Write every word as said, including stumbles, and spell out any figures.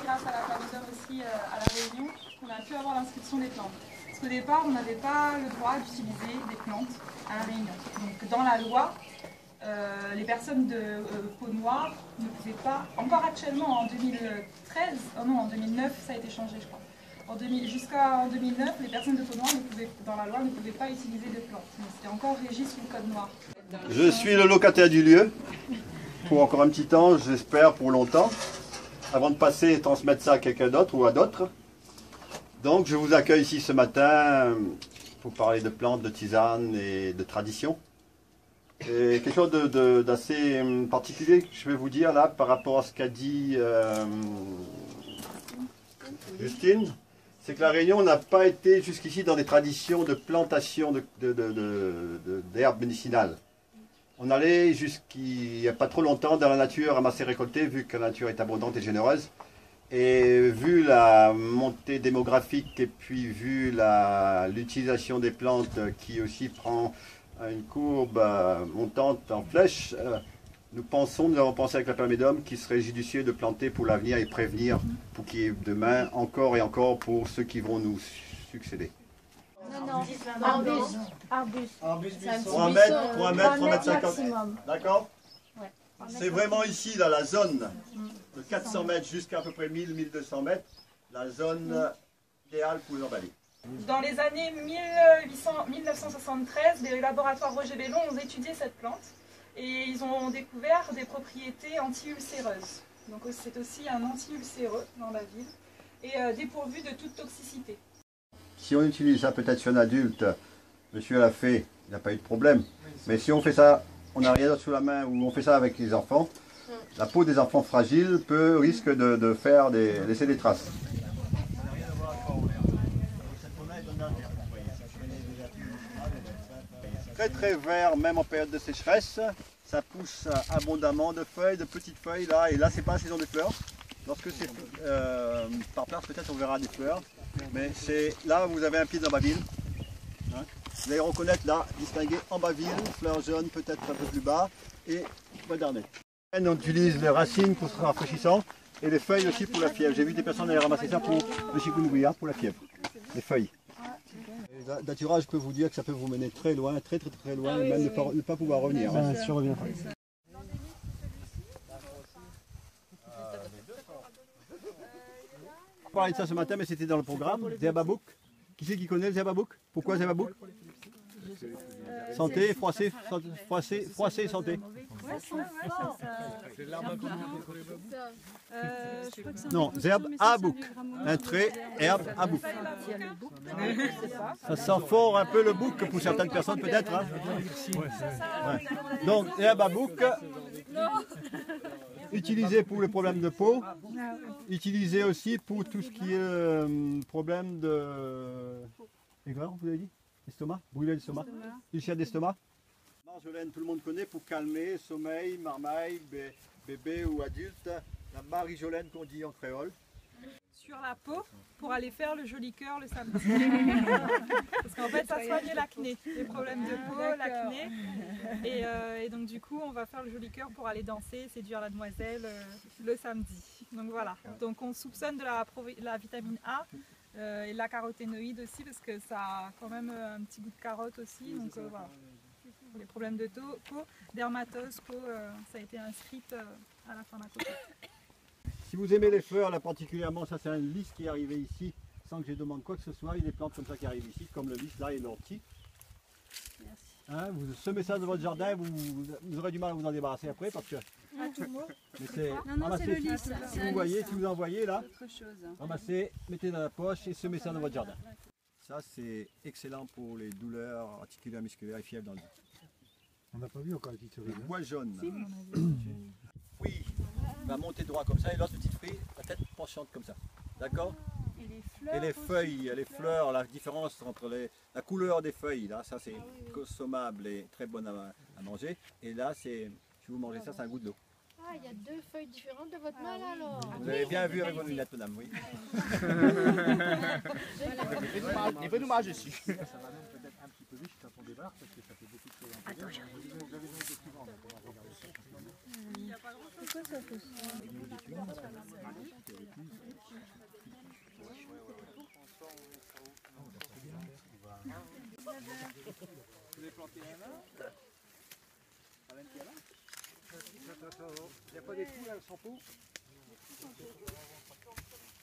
grâce à la Paludum aussi euh, à la Réunion qu'on a pu avoir l'inscription des plantes. Parce qu'au départ, on n'avait pas le droit d'utiliser des plantes à la Réunion. Donc dans la loi, euh, les personnes de euh, peau noire ne pouvaient pas, encore actuellement en deux mille treize, oh non en deux mille neuf ça a été changé je crois. Jusqu'en deux mille neuf, les personnes de peau noire ne pouvaient, dans la loi ne pouvaient pas utiliser de plantes. C'était encore régi sous le code noir. Je suis le locataire du lieu, pour encore un petit temps, j'espère pour longtemps, avant de passer et transmettre ça à quelqu'un d'autre ou à d'autres. Donc je vous accueille ici ce matin pour parler de plantes, de tisanes et de tradition. Et quelque chose d'assez particulier que je vais vous dire là par rapport à ce qu'a dit euh, Justine. C'est que la Réunion n'a pas été jusqu'ici dans des traditions de plantation d'herbes de, de, de, de, de, médicinales. On allait jusqu'il n'y a pas trop longtemps dans la nature ramasser récolter, vu que la nature est abondante et généreuse. Et vu la montée démographique et puis vu l'utilisation des plantes qui aussi prend une courbe montante en flèche, nous pensons, nous avons pensé avec la Paludum qu'il serait judicieux de planter pour l'avenir et prévenir pour qu'il y ait demain encore et encore pour ceux qui vont nous succéder. Non, non, arbus. Arbus. Arbus, trois mètres, trois mètres, trois mètres cinquante. D'accord. Ouais. C'est vraiment ici, dans la zone de quatre cents mètres jusqu'à à peu près mille, mille deux cents mètres, la zone idéale pour l'emballer. Dans les années mille neuf cent soixante-treize, les laboratoires Roger Bellon ont étudié cette plante. Et ils ont découvert des propriétés anti-ulcéreuses. Donc c'est aussi un anti-ulcéreux dans la ville et euh, dépourvu de toute toxicité. Si on utilise ça peut-être sur un adulte, monsieur l'a fait, il n'a pas eu de problème. Mais si on fait ça, on n'a rien d'autre sous la main ou on fait ça avec les enfants, la peau des enfants fragiles peut risque de, de faire des, laisser des traces. Très très vert, même en période de sécheresse. Ça pousse abondamment de feuilles, de petites feuilles là. Et là, c'est pas la saison des fleurs. Lorsque c'est euh, par place, peut-être on verra des fleurs. Mais c'est là, vous avez un pied d'ambaville. Hein, vous allez reconnaître là, distinguer ambaville, fleurs jaunes peut-être un peu plus bas, et modernette. On utilise les racines pour se rafraîchissant et les feuilles aussi pour la fièvre. J'ai vu des personnes aller ramasser ça pour le chikungunya, pour la fièvre. Les feuilles. Datura, je peux vous dire que ça peut vous mener très loin, très très très loin, et même ne pas, ne pas pouvoir revenir. Hein. Je reviens. On parlait de ça ce matin, mais c'était dans le programme. Zerbabouk. Qui c'est qui connaît le Zerbabouk? Pourquoi Zerbabouk? Santé, froissé, froissé, froissé, santé. Non, zerbe abouk. Un trait, herbe abouk. Ça sent fort un peu le bouc pour certaines personnes peut-être. Hein. Ouais. Donc, herbe abouk. Utilisé pour les problèmes de peau. Utilisé aussi pour tout ce qui est euh, problème de... Aigreur, vous avez dit? Estomac, brûler l'estomac, ulcère d'estomac. Marjolaine, tout le monde connaît pour calmer, sommeil, marmaille, bé bébé ou adulte. La marijolaine qu'on dit en créole. Sur la peau, pour aller faire le joli cœur le samedi. Parce qu'en fait, ça soigne l'acné, les problèmes de peau, l'acné. Et, euh, et donc du coup, on va faire le joli cœur pour aller danser, séduire la demoiselle euh, le samedi. Donc voilà. Donc on soupçonne de la, la vitamine A. Euh, et la caroténoïde aussi parce que ça a quand même un petit goût de carotte aussi, donc euh, voilà. Pour les problèmes de peau, dermatose, peau, euh, ça a été inscrit euh, à la pharmacopée. Si vous aimez les fleurs, là particulièrement, ça c'est un lys qui est arrivé ici, sans que je demande quoi que ce soit, il y a des plantes comme ça qui arrivent ici, comme le lys là et l'ortie. Hein, vous semez ça dans votre jardin, vous, vous aurez du mal à vous en débarrasser après parce que... À tout mot. Mais non, non, c'est le lys. Si vous voyez, si vous en voyez là, ramassez, mettez dans la poche et semez ça dans votre jardin. Ça c'est excellent pour les douleurs articulaires, musculaires et fièvres dans le dos. On n'a pas vu encore les petites cerises. Le bois jaune. Si, oui, il va monter droit comme ça et lorsque petit fruit, la tête penchante comme ça. D'accord? Et les fleurs, et les feuilles, les fleurs, la différence entre les, la couleur des feuilles, là, ça c'est ah, oui, oui. consommable et très bon à, à manger. Et là, c'est, si vous mangez ça, c'est un goût de l'eau. Ah, il y a deux feuilles différentes de votre mal ah, oui. alors. Vous avez bien vu avec vos lunettes, madame, oui. Il veut nous manger dessus. Ça va même peut-être un petit peu vite quand on débarque parce que ça fait beaucoup de choses. Attends, j'arrive. Vous avez vu souvent, donc on va regarder ça. Il n'y a pas grand-chose. C'est quoi ça? Vous voulez planter un là? Il n'y a pas des trous là, sans pot?